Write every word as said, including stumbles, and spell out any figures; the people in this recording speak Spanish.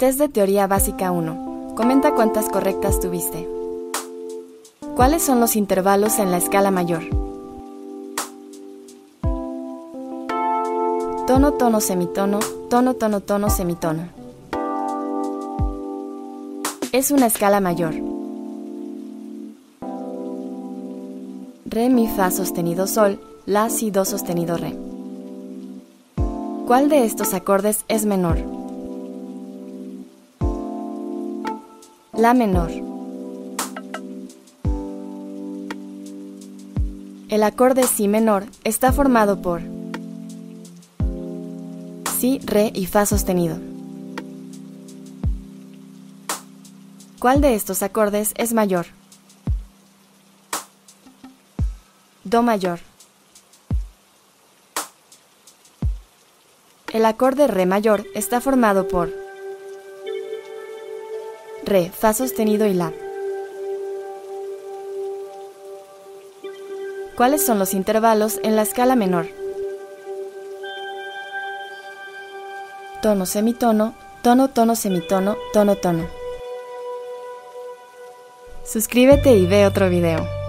Test de Teoría Básica uno. Comenta cuántas correctas tuviste. ¿Cuáles son los intervalos en la escala mayor? Tono, tono, semitono, tono, tono, tono, semitono. Es una escala mayor. Re, mi, fa sostenido, sol, la, si, do sostenido, re. ¿Cuál de estos acordes es menor? La menor. El acorde si menor está formado por si, re y fa sostenido. ¿Cuál de estos acordes es mayor? Do mayor. El acorde re mayor está formado por re, fa sostenido y la. ¿Cuáles son los intervalos en la escala menor? Tono, semitono, tono, tono, semitono, tono, tono. Suscríbete y ve otro video.